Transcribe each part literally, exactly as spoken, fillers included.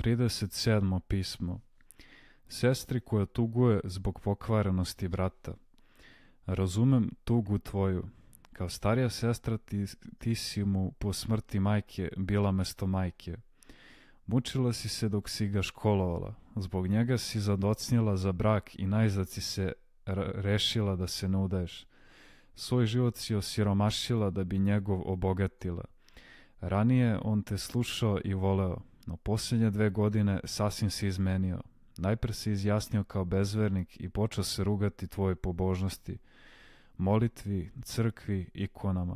trideset sedmo pismo. Sestri koja tuguje zbog pokvarenosti brata. Razumem tugu tvoju. Kao starija sestra ti, ti si mu po smrti majke bila mesto majke. Mučila si se dok si ga školovala. Zbog njega si zadocnjela za brak i najzad si se rešila da se ne udaješ. Svoj život si osiromašila da bi njegov obogatila. Ranije on te slušao i voleo, no posljednje dve godine sasvim se izmenio. Najpre se izjasnio kao bezvernik i počeo se rugati tvojoj pobožnosti, molitvi, crkvi, ikonama.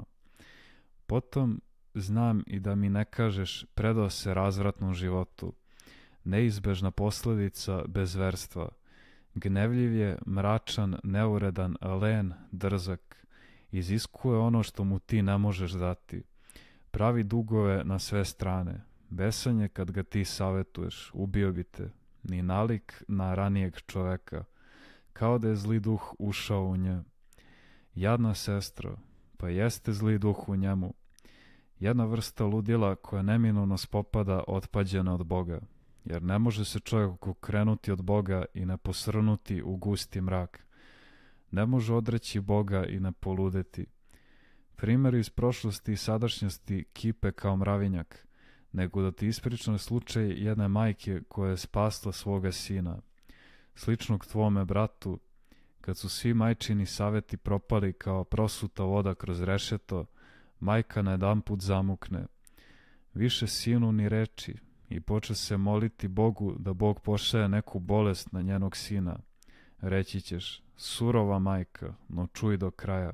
Potom znam i da mi ne kažeš predao se razvratnom životu. Neizbežna posljedica bezverstva. Gnevljiv je, mračan, neuredan, len, drzak. Iziskuje ono što mu ti ne možeš dati. Pravi dugove na sve strane. Besan je kad ga ti savetuješ, ubio bi te. Ni nalik na ranijeg čoveka. Kao da je zli duh ušao u nje. Jadna sestro, pa jeste zli duh u njemu. Jedna vrsta ludila koja neminovno spopada otpađena od Boga. Jer ne može se čovjek okrenuti od Boga i ne posrnuti u gusti mrak. Ne može odreći Boga i ne poludeti. Primjeri iz prošlosti i sadašnjosti kipe kao mravinjak, nego da ti ispričam slučaj jedne majke koja je spasla svoga sina, sličnog tvome bratu, kad su svi majčini saveti propali kao prosuta voda kroz rešeto, majka na jedan put zamukne. Više sinu ni reči i poče se moliti Bogu da Bog pošalje neku bolest na njenog sina. Reći ćeš, surova majka, no čuj do kraja.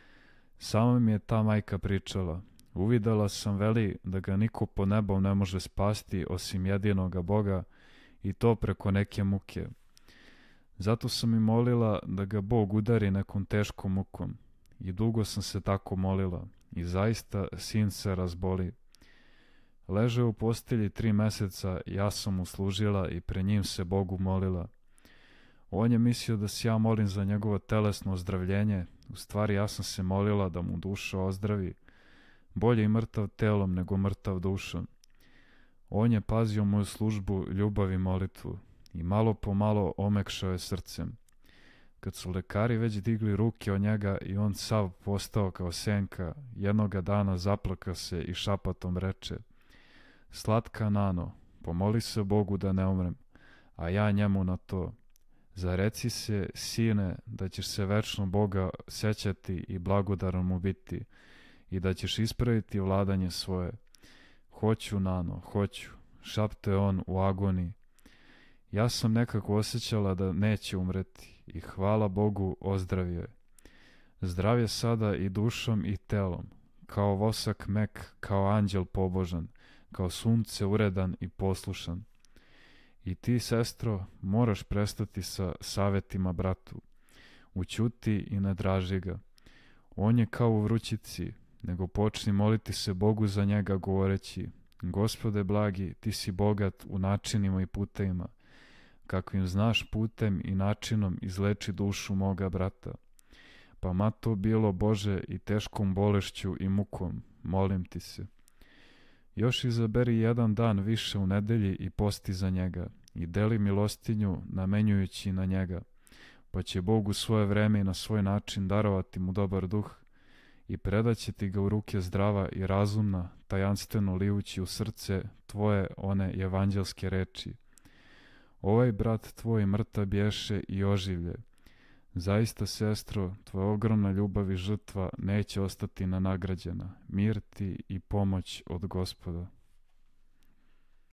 Sama mi je ta majka pričala. Uvidela sam, veli, da ga niko po nebom ne može spasti osim jedinoga Boga i to preko neke muke. Zato sam i molila da ga Bog udari nekom teškom mukom. I dugo sam se tako molila. I zaista sin se razboli. Leže u postelji tri meseca, ja sam mu služila i pre njim se Bogu molila. On je mislio da se ja molim za njegovo telesno ozdravljenje. U stvari ja sam se molila da mu duša ozdravi. Bolje i mrtav telom nego mrtav dušom. On je pazio moju službu, ljubav i molitvu. I malo po malo omekšao je srcem. Kad su lekari već digli ruke od njega i on sav postao kao senka, jednoga dana zaplaka se i šapatom reče: Slatka Nano, pomoli se Bogu da ne umrem, a ja njemu na to. Zareci se, sine, da ćeš se večno Boga sećati i blagodaran mu biti i da ćeš ispraviti vladanje svoje. Hoću, Nano, hoću, šapte on u agoniji. Ja sam nekako osjećala da neće umreti i hvala Bogu ozdravio je. Zdrav je sada i dušom i telom, kao vosak mek, kao anđel pobožan, kao sunce uredan i poslušan. I ti, sestro, moraš prestati sa savetima bratu. Ućuti i ne draži ga. On je kao u vrućici, nego počni moliti se Bogu za njega govoreći: Gospode blagi, ti si bogat u načinima i putevima. Kakvim znaš putem i načinom izleči dušu moga brata. Pa ma to bilo, Bože, i teškom bolešću i mukom, molim ti se. Još izaberi jedan dan više u nedelji i posti za njega i deli milostinju namenjujući na njega, pa će Bog u svoje vreme i na svoj način darovati mu dobar duh i predaće ti ga u ruke zdrava i razumna, tajanstveno lijući u srce tvoje one evanđelske reči. Ovaj brat tvoj mrtav bješe i oživlje. Zaista, sestro, tvoja ogromna ljubav i žrtva neće ostati nenagrađena. Mir ti i pomoć od Gospoda.